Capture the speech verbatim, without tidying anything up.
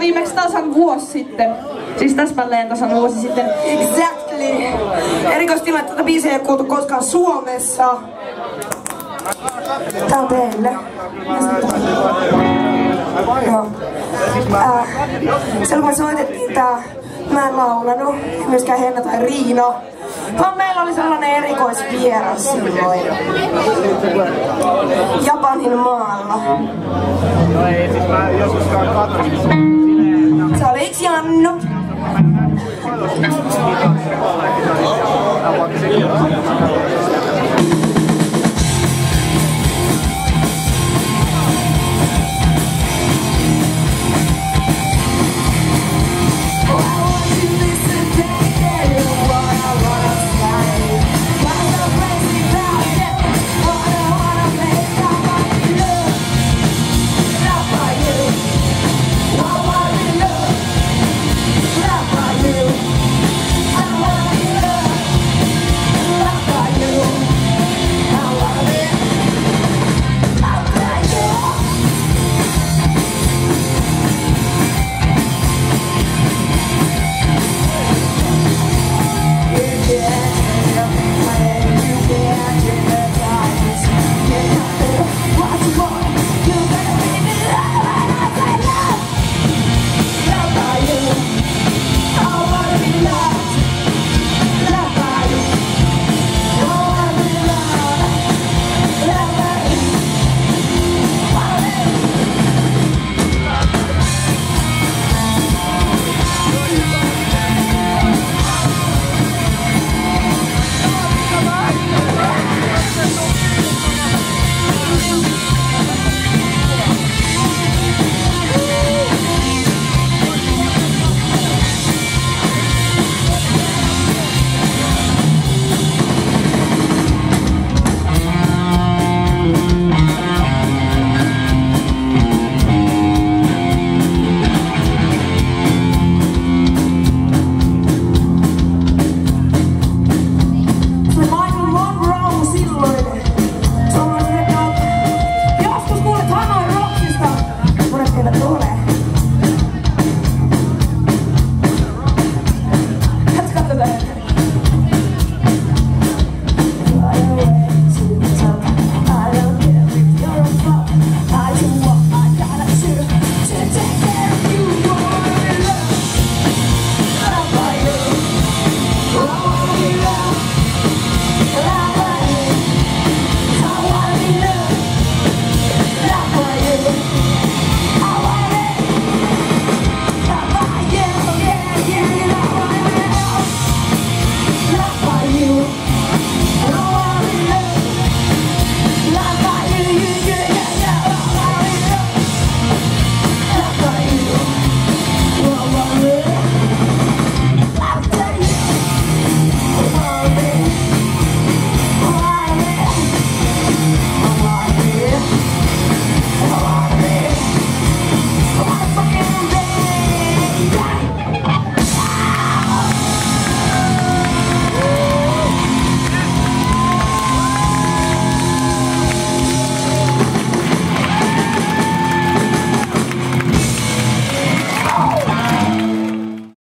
viimeksi tasan vuosi sitten. Siis täsmälleen tasan vuosi sitten. Exactly. Erikoistilanne, että tätä biisiä ei ole kuultu koskaan Suomessa. Tää on teille. Joo. Äh, silloin kun me soitettiin tää, mä en laulanut, myöskään Henna tai Riina. Vaan meillä oli sellainen erikoisvieras silloin. Japanin maalla. Se oli yksi Jannu.